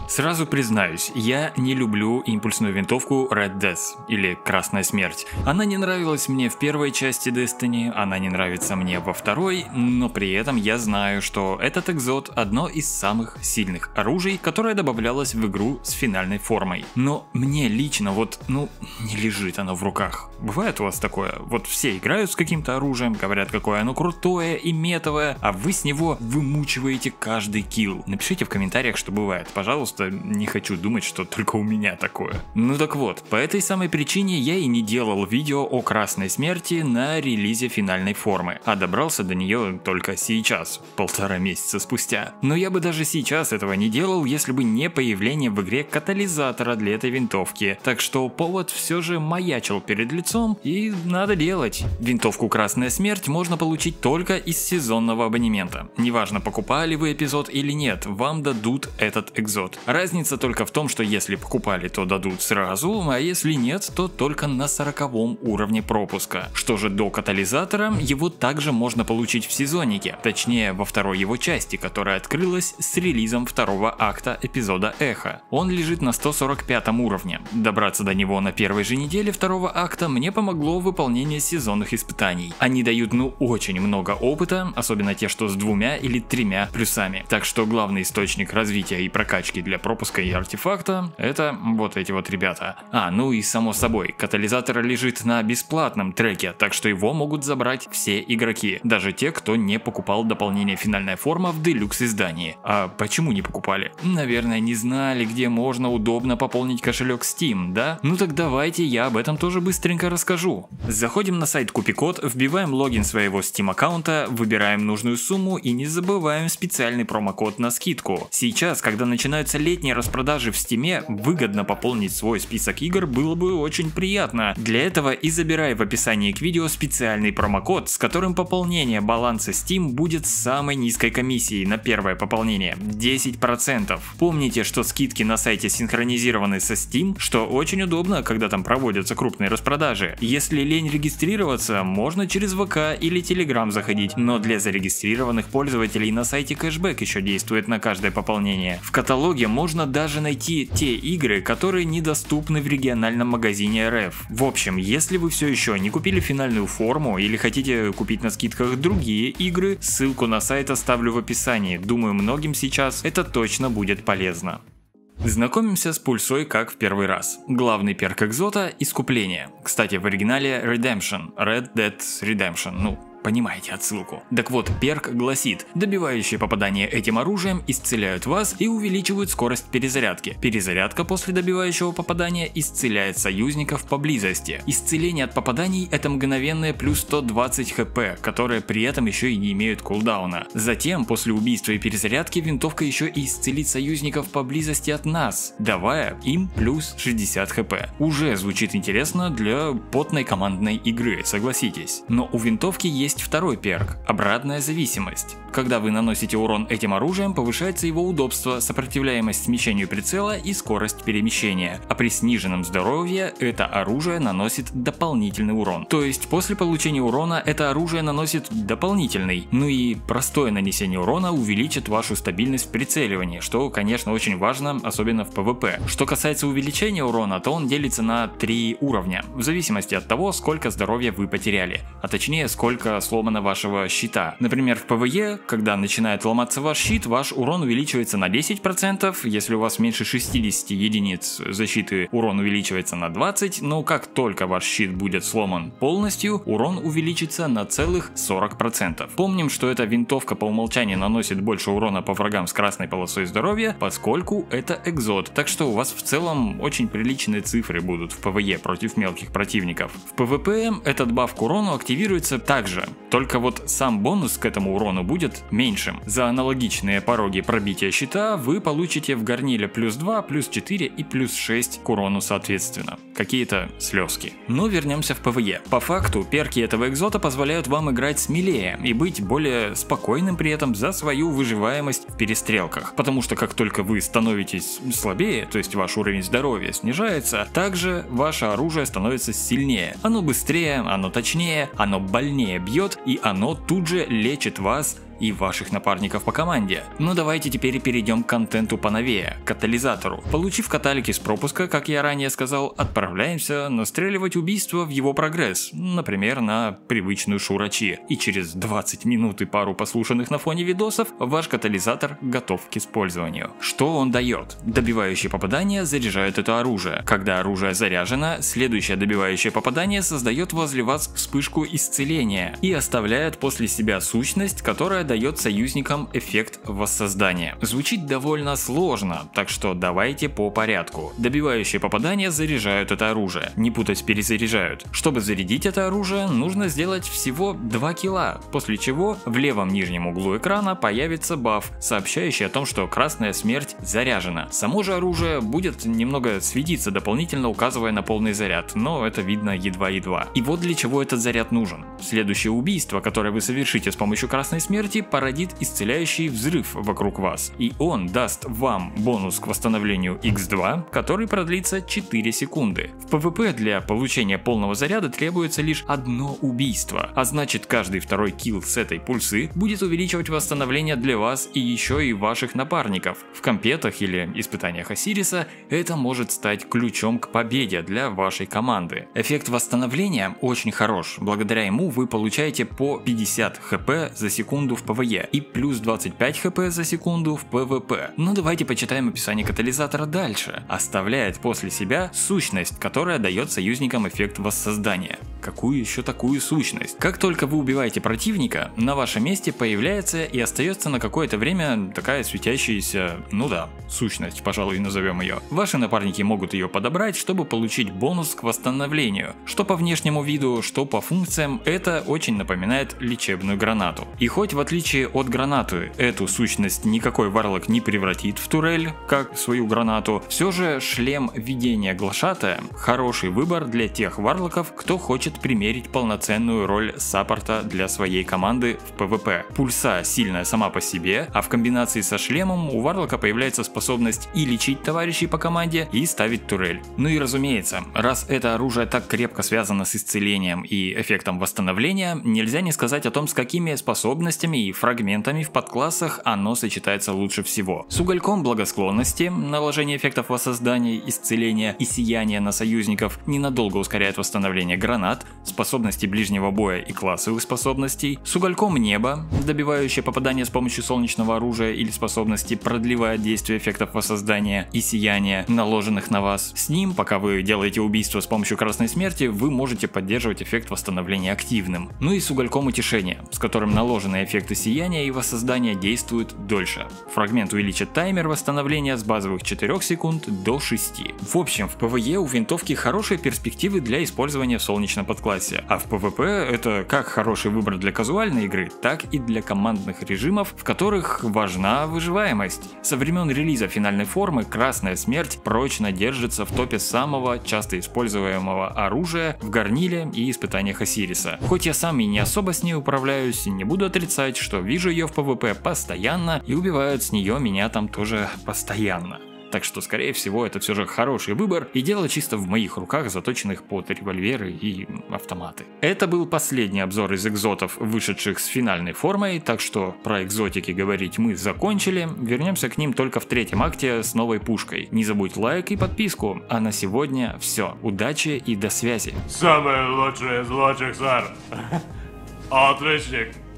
Сразу признаюсь, я не люблю импульсную винтовку Red Death или Красная Смерть. Она не нравилась мне в первой части Destiny, она не нравится мне во второй, но при этом я знаю, что этот экзот одно из самых сильных оружий, которое добавлялось в игру с финальной формой. Но мне лично не лежит оно в руках. Бывает у вас такое? Вот все играют с каким-то оружием, говорят, какое оно крутое и метовое, а вы с него вымучиваете каждый килл. Напишите в комментариях, что бывает, пожалуйста, не хочу думать, что только у меня такое. Ну так вот, по этой самой причине я и не делал видео о Красной Смерти на релизе финальной формы, а добрался до нее только сейчас, 1,5 месяца спустя. Но я бы даже сейчас этого не делал, если бы не появление в игре катализатора для этой винтовки, так что повод все же маячил перед лицом и надо делать. Винтовку Красная Смерть можно получить только из сезонного абонемента. Неважно, покупали вы эпизод или нет, вам дадут этот экзот. Разница только в том, что если покупали, то дадут сразу, а если нет, то только на 40-м уровне пропуска. Что же до катализатора, его также можно получить в сезоннике, точнее во второй его части, которая открылась с релизом второго акта эпизода Эхо. Он лежит на 145-м уровне. Добраться до него на первой же неделе второго акта мне помогло выполнение сезонных испытаний. Они дают очень много опыта, особенно те, что с 2 или 3 плюсами. Так что главный источник развития и прокачки для пропуска и артефакта — это вот эти вот ребята. И само собой, катализатор лежит на бесплатном треке, так что его могут забрать все игроки, даже те, кто не покупал дополнение финальная форма в делюкс издании. А почему не покупали? Наверное, не знали, где можно удобно пополнить кошелек Steam, да? Ну так давайте я об этом тоже быстренько расскажу. Заходим на сайт Купикод, вбиваем логин своего Steam аккаунта, выбираем нужную сумму и не забываем специальный промокод на скидку. Сейчас, когда начинаются летние распродажи в Steam, выгодно пополнить свой список игр было бы очень приятно. Для этого и забирай в описании к видео специальный промокод, с которым пополнение баланса Steam будет с самой низкой комиссией на первое пополнение – 10%. Помните, что скидки на сайте синхронизированы со Steam, что очень удобно, когда там проводятся крупные распродажи. Если лень регистрироваться, можно через ВК или Telegram заходить, но для зарегистрированных пользователей на сайте кэшбэк еще действует на каждое пополнение. В каталоге можно даже найти те игры, которые недоступны в региональном магазине РФ. В общем, если вы все еще не купили финальную форму или хотите купить на скидках другие игры, ссылку на сайт оставлю в описании. Думаю, многим сейчас это точно будет полезно. Знакомимся с пульсой как в первый раз. Главный перк экзота – искупление. Кстати, в оригинале Redemption, Red Dead Redemption, понимаете отсылку. Так вот, перк гласит: добивающие попадания этим оружием исцеляют вас и увеличивают скорость перезарядки. Перезарядка после добивающего попадания исцеляет союзников поблизости. Исцеление от попаданий — это мгновенное плюс 120 хп, которые при этом еще и не имеют кулдауна. Затем, после убийства и перезарядки, винтовка еще и исцелит союзников поблизости от нас, давая им плюс 60 хп. Уже звучит интересно для потной командной игры, согласитесь. Но у винтовки есть второй перк – обратная зависимость. Когда вы наносите урон этим оружием, повышается его удобство, сопротивляемость смещению прицела и скорость перемещения. А при сниженном здоровье это оружие наносит дополнительный урон. То есть после получения урона это оружие наносит дополнительный. И простое нанесение урона увеличит вашу стабильность в прицеливании, что, конечно, очень важно, особенно в PvP. Что касается увеличения урона, то он делится на 3 уровня, в зависимости от того, сколько здоровья вы потеряли, а точнее сколько сломано вашего щита. Например, в PvE, когда начинает ломаться ваш щит, ваш урон увеличивается на 10%, если у вас меньше 60 единиц защиты, урон увеличивается на 20%, но как только ваш щит будет сломан полностью, урон увеличится на целых 40%. Помним, что эта винтовка по умолчанию наносит больше урона по врагам с красной полосой здоровья, поскольку это экзот, так что у вас в целом очень приличные цифры будут в PvE против мелких противников. В PvP этот баф к урону активируется также, только вот сам бонус к этому урону будет меньшим. За аналогичные пороги пробития щита вы получите в горниле плюс 2, плюс 4 и плюс 6 к урону соответственно. Какие-то слезки. Но вернемся в PvE. По факту, перки этого экзота позволяют вам играть смелее и быть более спокойным при этом за свою выживаемость в перестрелках. Потому что как только вы становитесь слабее, то есть ваш уровень здоровья снижается, также ваше оружие становится сильнее. Оно быстрее, оно точнее, оно больнее бьет и оно тут же лечит вас и ваших напарников по команде. Но давайте теперь перейдем к контенту поновее, к катализатору. Получив каталики с пропуска, как я ранее сказал, отправляемся настреливать убийство в его прогресс, например, на привычную Шурачи. И через 20 минут и пару послушанных на фоне видосов ваш катализатор готов к использованию. Что он дает? Добивающие попадания заряжают это оружие. Когда оружие заряжено, следующее добивающее попадание создает возле вас вспышку исцеления и оставляет после себя сущность, которая дает союзникам эффект воссоздания. Звучит довольно сложно, так что давайте по порядку. Добивающие попадания заряжают это оружие, не путать перезаряжают. Чтобы зарядить это оружие, нужно сделать всего 2 килла, после чего в левом нижнем углу экрана появится баф, сообщающий о том, что красная смерть заряжена. Само же оружие будет немного светиться дополнительно, указывая на полный заряд, но это видно едва-едва. И вот для чего этот заряд нужен. Следующее убийство, которое вы совершите с помощью красной смерти, породит исцеляющий взрыв вокруг вас, и он даст вам бонус к восстановлению x2, который продлится 4 секунды. В PvP для получения полного заряда требуется лишь одно убийство, а значит каждый второй килл с этой пульсы будет увеличивать восстановление для вас и еще и ваших напарников. В компетах или испытаниях Осириса это может стать ключом к победе для вашей команды. Эффект восстановления очень хорош, благодаря ему вы получаете по 50 хп за секунду в ПВЕ и плюс 25 хп за секунду в ПВП. Но давайте почитаем описание катализатора дальше. Оставляет после себя сущность, которая дает союзникам эффект воссоздания. Какую еще такую сущность? Как только вы убиваете противника, на вашем месте появляется и остается на какое-то время такая светящаяся, сущность, пожалуй, назовем ее. Ваши напарники могут ее подобрать, чтобы получить бонус к восстановлению. Что по внешнему виду, что по функциям, это очень напоминает лечебную гранату. И хоть в отличие от гранаты, эту сущность никакой варлок не превратит в турель, как свою гранату, все же шлем видения глашатая хороший выбор для тех варлоков, кто хочет примерить полноценную роль саппорта для своей команды в PvP. Пульса сильная сама по себе, а в комбинации со шлемом у варлока появляется способность и лечить товарищей по команде, и ставить турель. Ну и разумеется, раз это оружие так крепко связано с исцелением и эффектом восстановления, нельзя не сказать о том, с какими способностями и фрагментами в подклассах оно сочетается лучше всего. С угольком благосклонности, наложение эффектов воссоздания, исцеления и сияния на союзников ненадолго ускоряет восстановление гранат, способностей ближнего боя и классовых способностей. С угольком неба, добивающее попадание с помощью солнечного оружия или способности, продлевает действие эффектов воссоздания и сияния, наложенных на вас. С ним, пока вы делаете убийство с помощью красной смерти, вы можете поддерживать эффект восстановления активным. Ну и с угольком утешения, с которым наложенные эффекты сияния и воссоздания действуют дольше. Фрагмент увеличит таймер восстановления с базовых 4 секунд до 6. В общем, в PvE у винтовки хорошие перспективы для использования в солнечном подклассе, а в PvP это как хороший выбор для казуальной игры, так и для командных режимов, в которых важна выживаемость. Со времен релиза финальной формы красная смерть прочно держится в топе самого часто используемого оружия в Гарниле и испытаниях Осириса. Хоть я сам и не особо с ней управляюсь, не буду отрицать, что вижу ее в PvP постоянно и убивают с нее меня там тоже постоянно. Так что, скорее всего, это все же хороший выбор, и дело чисто в моих руках, заточенных под револьверы и автоматы. Это был последний обзор из экзотов, вышедших с финальной формой, так что про экзотики говорить мы закончили, вернемся к ним только в 3-м акте с новой пушкой. Не забудь лайк и подписку, а на сегодня все. Удачи и до связи. Самый лучший из лучших, сэр. Отличник.